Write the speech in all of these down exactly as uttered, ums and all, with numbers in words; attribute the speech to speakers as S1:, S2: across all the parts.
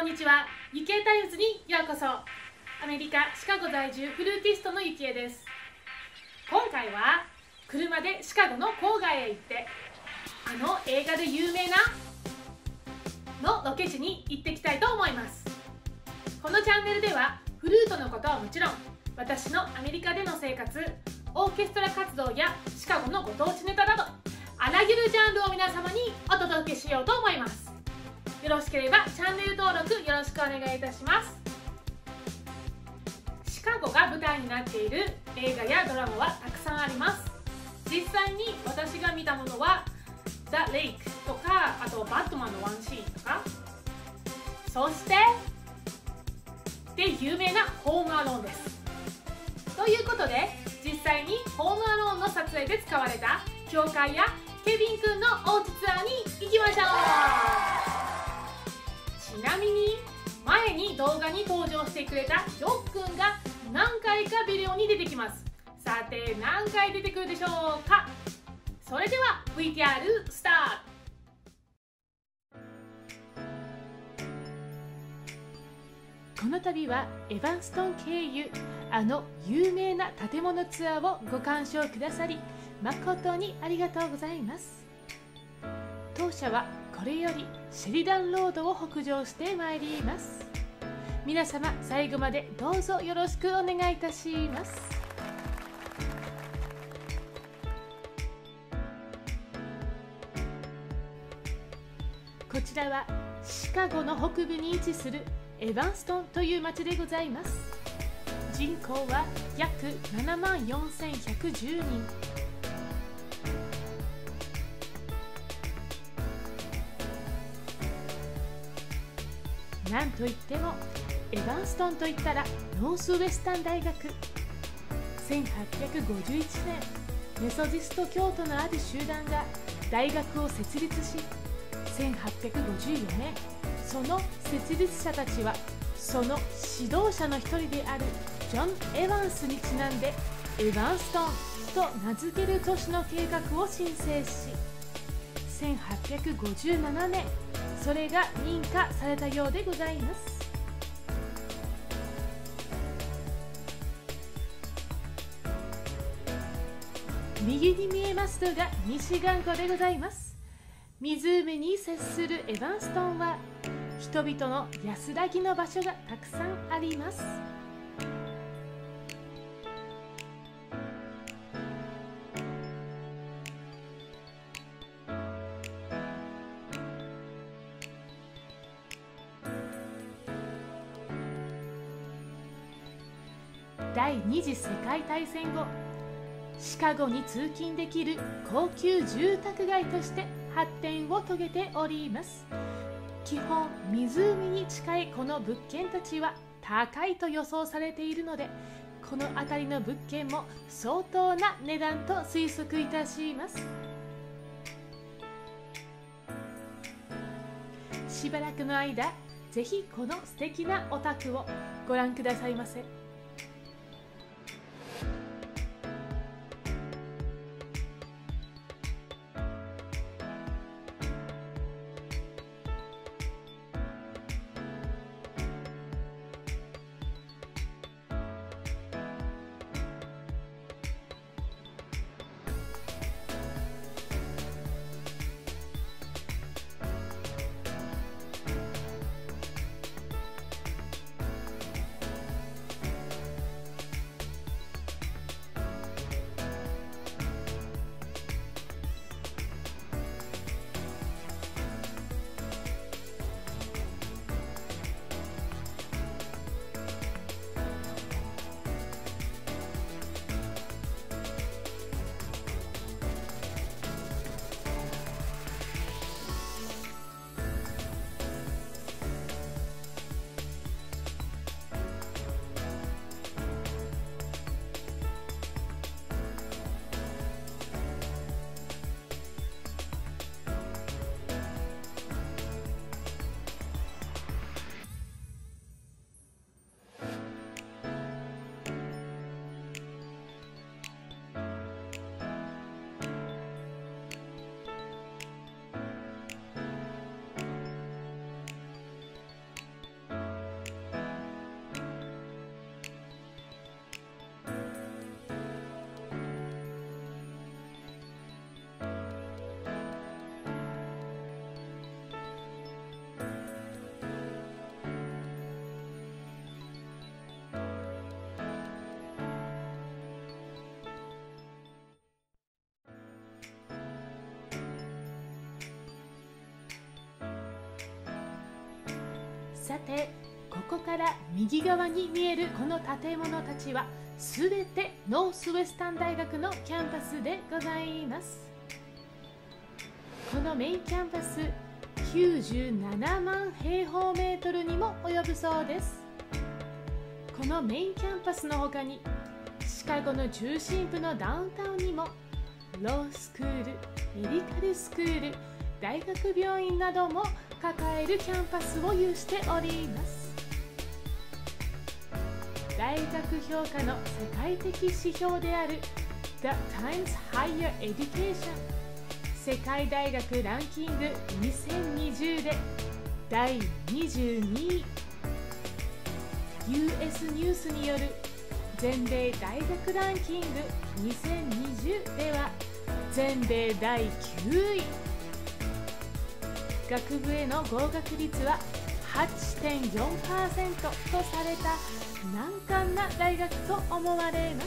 S1: こんにちは。ゆきえタイムズにようこそ。アメリカ・シカゴ在住フルーティストのゆきえです。今回は車でシカゴの郊外へ行って、あの映画で有名なのロケ地に行ってきたいと思います。このチャンネルではフルートのことはもちろん、私のアメリカでの生活、オーケストラ活動やシカゴのご当地ネタなど、あらゆるジャンルを皆様にお届けしようと思います。よろしければチャンネル登録よろしくお願いいたします。シカゴが舞台になっている映画やドラマはたくさんあります。実際に私が見たものは The Lake とか、あとバットマンのワンシーンとか、そしてで有名なホームアローンです。ということで、実際にホームアローンの撮影で使われた教会やケビン君のおうちツアーに行きましょう。ちなみに前に動画に登場してくれたヨッくんが何回かビデオに出てきます。さて何回出てくるでしょうか。それでは ブイティーアール スタート。この度はエヴァンストン経由、あの有名な建物ツアーをご鑑賞くださり誠にありがとうございます。当社はこれよりシェリダンロードを北上してまいります。皆様最後までどうぞよろしくお願いいたします。こちらはシカゴの北部に位置するエヴァンストンという町でございます。人口は約ななまんよんせんひゃくじゅうにん。なんといってもエヴァンストンといったらノースウェスタン大学。せんはっぴゃくごじゅういちねん、メソジスト教徒のある集団が大学を設立し、せんはっぴゃくごじゅうよねん、その設立者たちはその指導者の一人であるジョン・エヴァンスにちなんでエヴァンストンと名付ける都市の計画を申請し、せんはっぴゃくごじゅうななねんそれが認可されたようでございます。右に見えますのが西岸湖でございます。湖に接するエヴァンストンは人々の安らぎの場所がたくさんあります。第二次世界大戦後、シカゴに通勤できる高級住宅街として発展を遂げております。基本湖に近いこの物件たちは高いと予想されているので、この辺りの物件も相当な値段と推測いたします。しばらくの間、ぜひこの素敵なお宅をご覧くださいませ。 さて、ここから右側に見えるこの建物たちはすべてノースウェスタン大学のキャンパスでございます。このメインキャンパスきゅうじゅうななまんへいほうメートルにも及ぶそうです。このメインキャンパスの他にシカゴの中心部のダウンタウンにもロースクール、メディカルスクール、大学病院なども抱えるキャンパスを有しております。大学評価の世界的指標である The Times Higher Education 世界大学ランキングにせんにじゅうでだいにじゅうにい、 ユーエス ニュースによる全米大学ランキングにせんにじゅうでは全米だいきゅうい、学部への合格率は はちてんよんパーセント とされた難関な大学と思われます。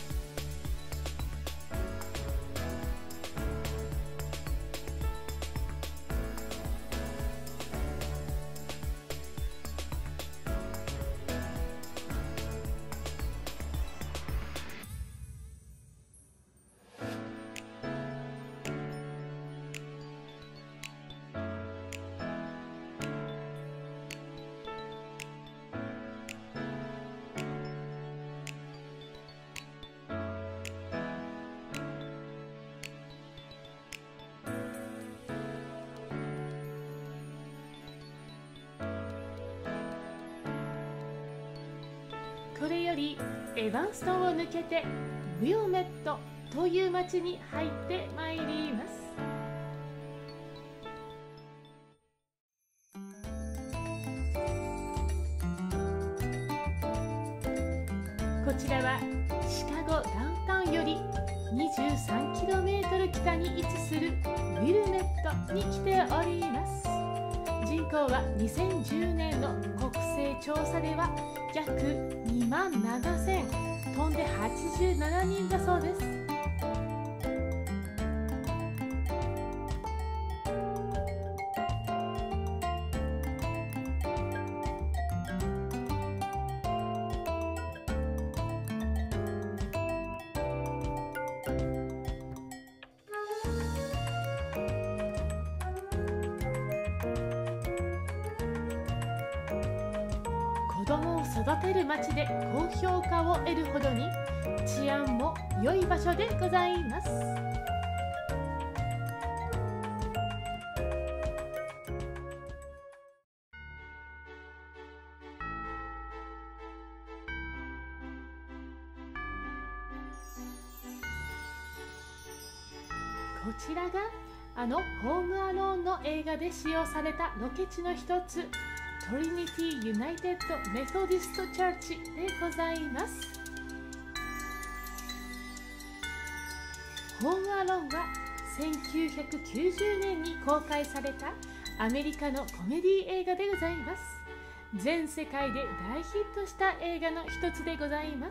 S1: これよりエバンストンを抜けてウィルメットという町に入ってまいります。こちらはシカゴダウンタウンより にじゅうさんキロメートル 北に位置するウィルメットに来ております。人口はにせんじゅうねんの国勢調査では約にまんななせん飛んではちじゅうななにんだそうです。子供を育てる町で高評価を得るほどに治安も良い場所でございます。こちらがあのホームアローンの映画で使用されたロケ地の一つトリニティ・ユナイテッド・メソディスト・チャーチでございます。ホームアローンはせんきゅうひゃくきゅうじゅうねんに公開されたアメリカのコメディ映画でございます。全世界で大ヒットした映画の一つでございます。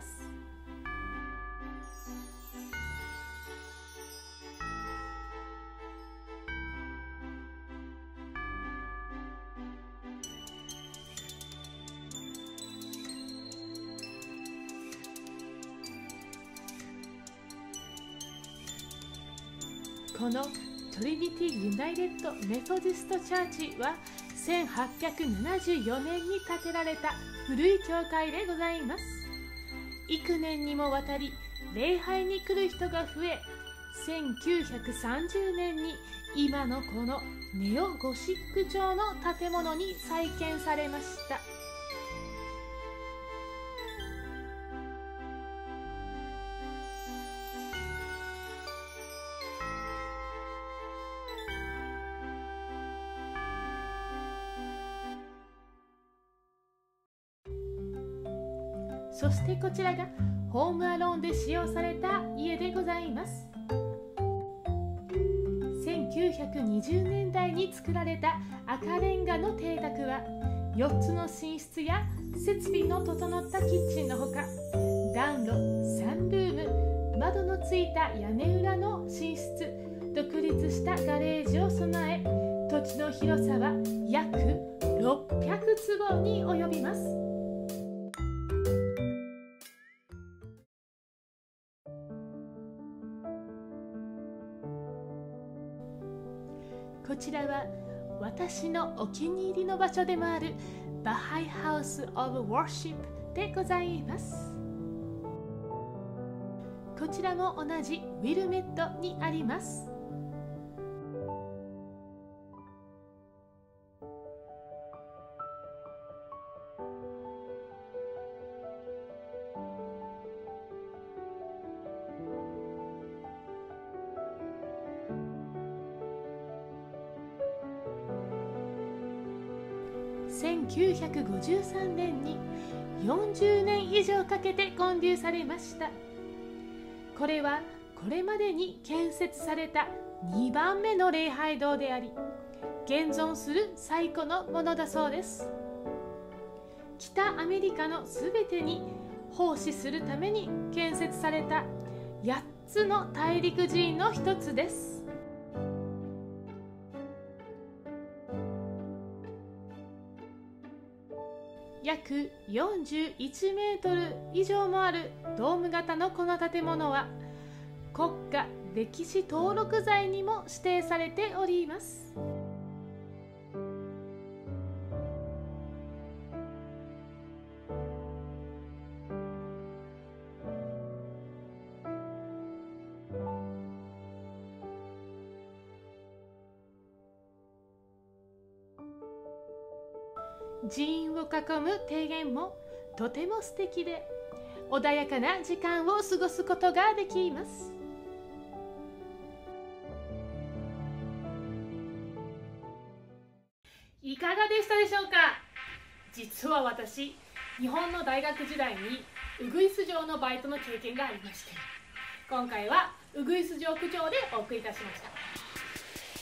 S1: このトリニティ・ユナイテッド・メソディスト・チャーチはせんはっぴゃくななじゅうよねんに建てられた古い教会でございます。幾年にもわたり礼拝に来る人が増え、せんきゅうひゃくさんじゅうねんに今のこのネオゴシック調の建物に再建されました。そしてこちらがホームアローンで使用された家でございます。せんきゅうひゃくにじゅうねんだいに作られた赤レンガの邸宅はよっつの寝室や設備の整ったキッチンのほか、暖炉、サンルーム、窓のついた屋根裏の寝室、独立したガレージを備え、土地の広さは約ろっぴゃくつぼに及びます。こちらは私のお気に入りの場所でもあるバハイハウス・オブ・ワーシップでございます。こちらも同じウィルメットにあります。せんきゅうひゃくごじゅうさんねんによんじゅうねん以上かけて建立されました。これはこれまでに建設されたにばんめの礼拝堂であり、現存する最古のものだそうです。北アメリカのすべてに奉仕するために建設されたやっつの大陸寺院の一つです。約よんじゅういちメートル以上もあるドーム型のこの建物は国家歴史登録財にも指定されております。寺院を囲む庭園もとても素敵で、穏やかな時間を過ごすことができます。いかがでしたでしょうか。実は私、日本の大学時代にウグイス嬢のバイトの経験がありまして、今回はウグイス嬢区長でお送りいたしました。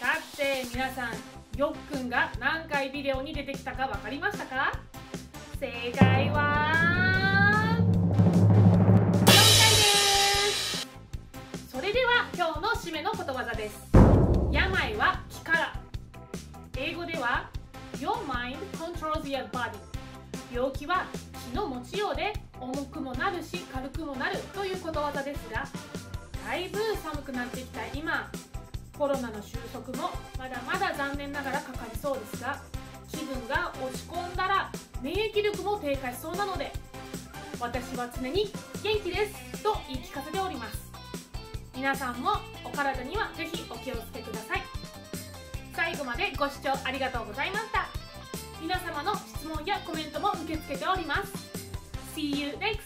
S1: さて皆さん、よっくんが何回ビデオに出てきたか分かりましたか？正解はよんかいです。それでは今日の締めのことわざです。病は気から。英語では Your mind controls your body。 病気は気の持ちようで重くもなるし軽くもなるということわざですが、だいぶ寒くなってきた今、コロナの収束もまだまだ残念ながらかかりそうですが、気分が落ち込んだら免疫力も低下しそうなので、私は常に元気ですと言い聞かせております。皆さんもお体にはぜひお気をつけください。最後までご視聴ありがとうございました。皆様の質問やコメントも受け付けております。See you next